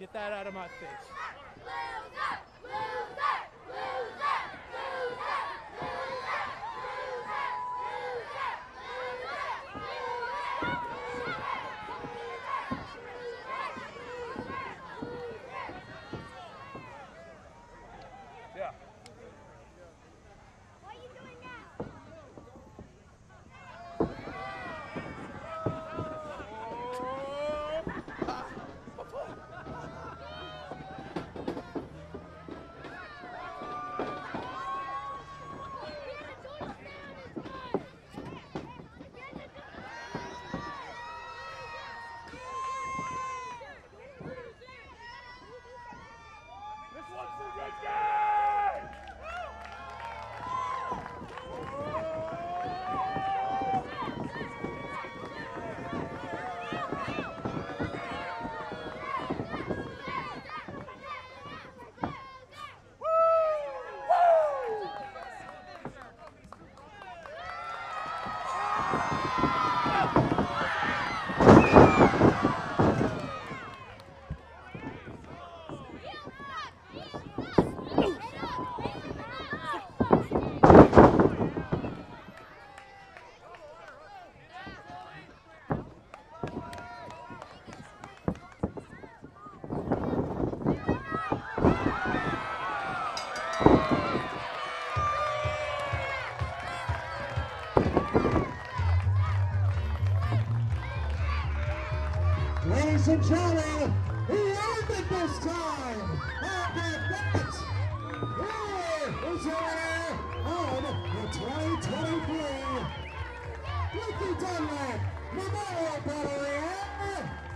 Get that out of my face. Yeah. What are you doing now? This one's the good game! Ladies and gentlemen, he earned it this time! And that, here is your winner of the 2023 Ricky Dunlap Memorial Battle Royale